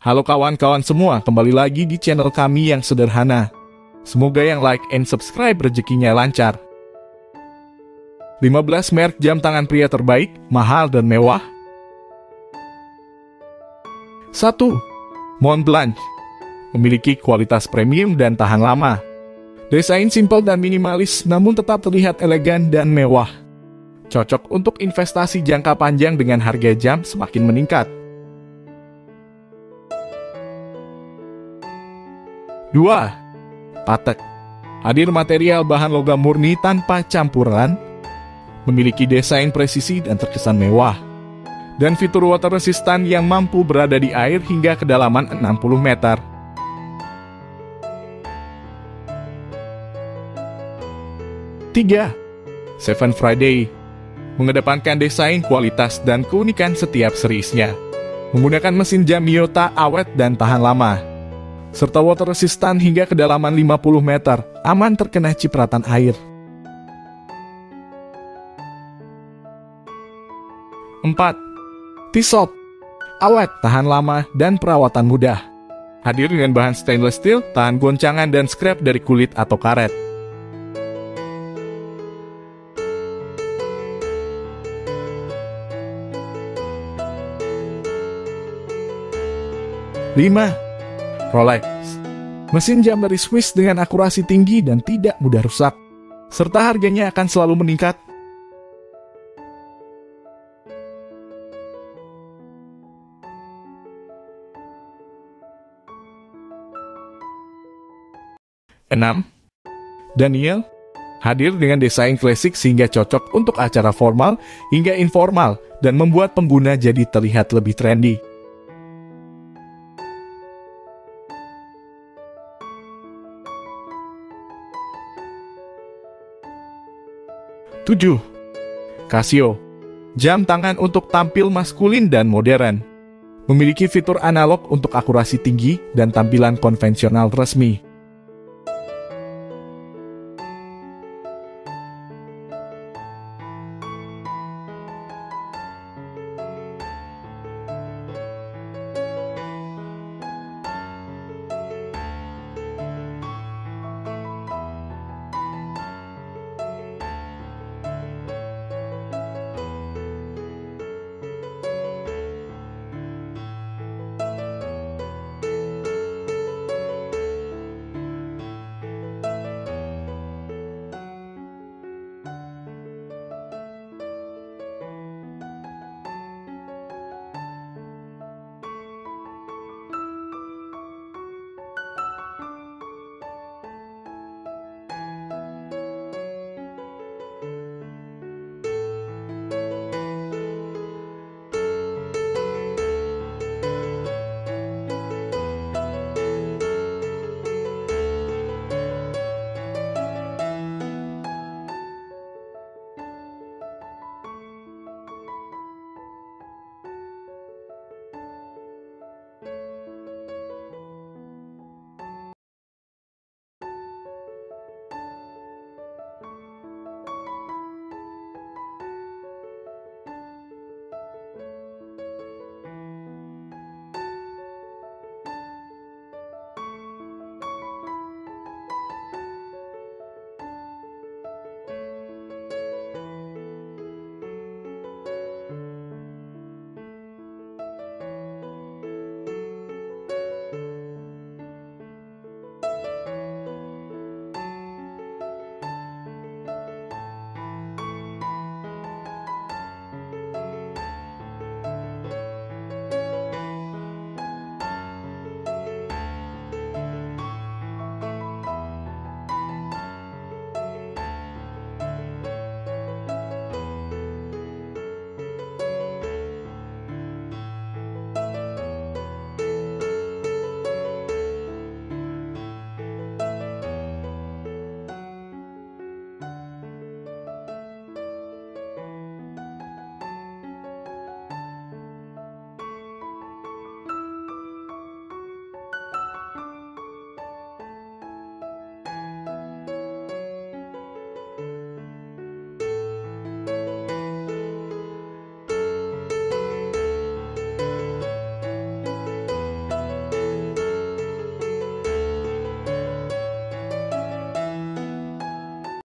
Halo kawan-kawan semua, kembali lagi di channel kami yang sederhana. Semoga yang like and subscribe rezekinya lancar. 15 merek jam tangan pria terbaik, mahal dan mewah. 1. Montblanc. Memiliki kualitas premium dan tahan lama. Desain simpel dan minimalis namun tetap terlihat elegan dan mewah. Cocok untuk investasi jangka panjang dengan harga jam semakin meningkat. 2. Patek. Hadir material bahan logam murni tanpa campuran, memiliki desain presisi dan terkesan mewah, dan fitur water resistant yang mampu berada di air hingga kedalaman 60 meter. 3. Seven Friday. Mengedepankan desain, kualitas, dan keunikan setiap serisnya. Menggunakan mesin jam Miyota awet dan tahan lama, serta water resistant hingga kedalaman 50 meter, aman terkena cipratan air. 4. Tissot. Awet, tahan lama, dan perawatan mudah. Hadir dengan bahan stainless steel, tahan goncangan dan scrap dari kulit atau karet. 5. Rolex. Mesin jam dari Swiss dengan akurasi tinggi dan tidak mudah rusak, serta harganya akan selalu meningkat. 6. Daniel. Hadir dengan desain klasik sehingga cocok untuk acara formal hingga informal dan membuat pengguna jadi terlihat lebih trendy. 7. Casio. Jam tangan untuk tampil maskulin dan modern. Memiliki fitur analog untuk akurasi tinggi dan tampilan konvensional resmi.